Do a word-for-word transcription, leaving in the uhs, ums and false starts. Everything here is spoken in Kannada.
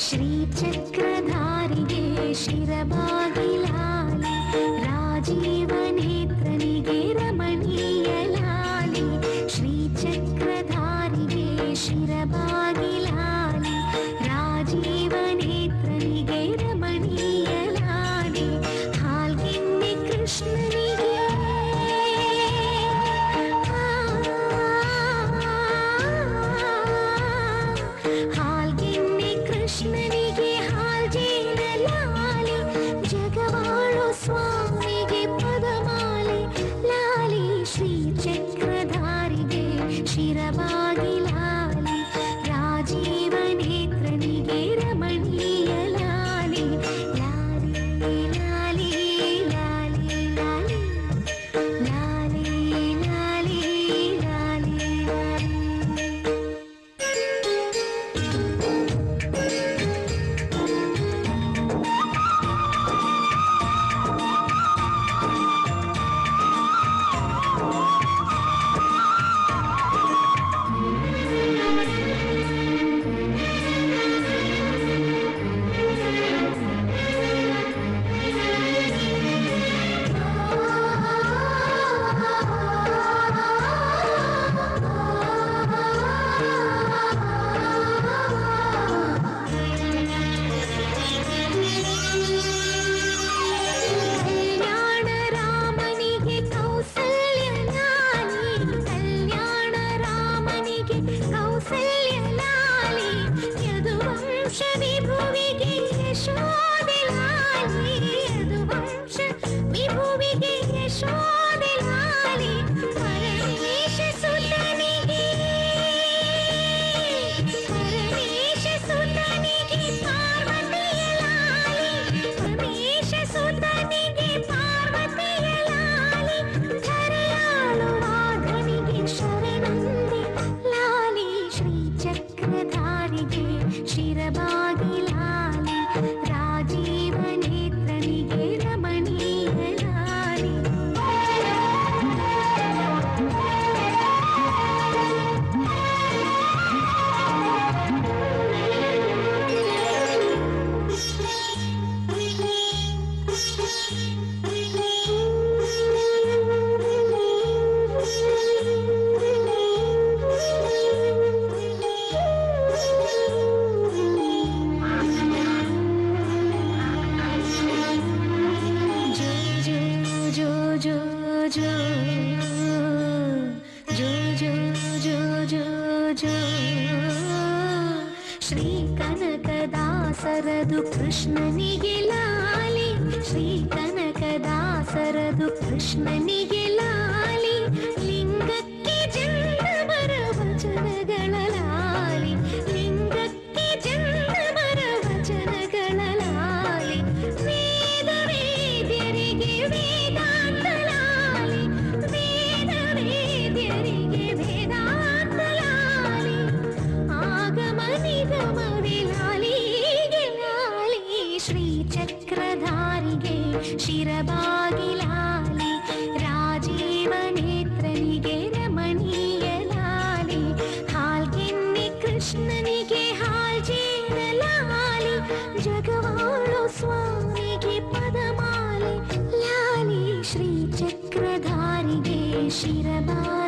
ಶ್ರೀಚಕ್ರಧಾರಿಗೆ ಶಿರಬಾಗಿ ಲಾಲಿ, ರಾಜೀವ ನೇತ್ರನಿಗೆ ರಮಣೀಯ ಲಾಲಿ. ಶ್ರೀಚಕ್ರಧಾರಿಗೆ ಶಿರಬಾಗಿ ಲಾಲಿ, ರಾಜೀವ ನೇತ್ರನಿಗೆ ರಮಣೀಯ ಲಾಲಿ. ಹಾಲ್ಗೆನ್ನೆ ಕೃಷ್ಣನಿಗೆ ಹಾಲ್ಗೆನ್ನೆ ಕೃಷ್ಣನಿಗೆ ಹಾಲ್ಜೇನ ಲಾಲಿ. ಜಗವಾಳು ಸ್ವಾಮಿಗೆ ಪದಮಾಲೆ ಲಾಲಿ. ಶ್ರೀಚಕ್ರಧಾರಿಗೆ ಶಿರಬಾಗಿ ಲಾಲಿ, ರಾಜೀವ ನೇತ್ರನಿಗೆ ರಮಣೀಯ ಲಾಲಿ. ಲಾಲಿ ಲಾಲಿ ಲಾಲಿ ಲಾಲಿ ಲಾಲಿ ಲಾಲಿ ಲಾಲಿ ಲಾಲಿ. ಕಲ್ಯಾಣ ರಾಮನಿಗೆ ಕೌಸಲ್ಯ ಲಾಲಿ, ಕಲ್ಯಾಣ ರಾಮನಿಗೆ ಕೌಸಲ್ಯ ಲಾಲಿ. ಯದುವಂಶ ವಿಭುವಿಗೆ ಯಶೋದೆ ಲಾಲಿ, ಯದುವಂಶ ವಿಭುವಿಗೆ ಯಶೋದೆ ಲಾಲಿ. ಪರಮೇಶ ಸುತನಿಗೆ ಪರಮೇಶ ಸುತನಿಗೆ ಪಾರ್ವತಿಯ ಲಾಲಿ, ಪರಮೇಶ ಸುತನಿಗೆ ಪಾರ್ವತಿಯ ಲಾಲಿ. ಧರೆಯಾಳುವಾಗನಿಗೆ ಶರಣಂದೆ ಲಾಲಿ. ಶ್ರೀಚಕ್ರಧಾರಿಗೆ ಶಿರಬಾಗಿ ಲಾಲಿ, ರಾಜೀವ ನೇತ್ರನಿಗೆ ರಮಣೀಯ ಲಾಲಿ. ಜೋ ಜೋ ಜೋ ಜೋ ಜೋ ಜೋ ಜೋ. ಶ್ರೀ ಕನಕದಾಸರದು ಕೃಷ್ಣನಿಗೆ ಲಾಲಿ, ಶ್ರೀ ಕನಕದಾಸರದು ಕೃಷ್ಣನಿಗೆ ಲಾಲಿ. ಲಿಂಗಕ್ಕೆ ಜಂಗಮರ ವಚನಗಳ ಲಾಲಿ, ಲಿಂಗಕ್ಕೆ ಜಂಗಮರ ವಚನಗಳ ಲಾಲಿ. ವೇದ ವೇದ್ಯರಿಗೆ ವೇದಾಂತ ಲಾಲಿ, ವೇದ ವೇದ್ಯರಿಗೆ ವೇದಾಂತ ಲಾಲಿ. ಆಗಮ ನಿಗಮವೇ ಲಾಲಿಗೆ ಲಾಲಿ. ಶ್ರೀಚಕ್ರಧಾರಿಗೆ ಶಿರಬಾಗಿ ಲಾಲಿ, ರಾಜೀವ ನೇತ್ರನಿಗೆ ರಮಣೀಯ ಲಾಲಿ. ಹಾಲ್ಗೆನ್ನೆ ಕೃಷ್ಣನಿಗೆ ಹಾಲ್ಜೇನ ಲಾಲಿ. ಜಗವಾಳು ಸ್ವಾಮಿಗೆ ಪದಮಾಲೆ ಲಾಲಿ. ಶ್ರೀಚಕ್ರಧಾರಿಗೆ ಶಿರಬಾಗಿ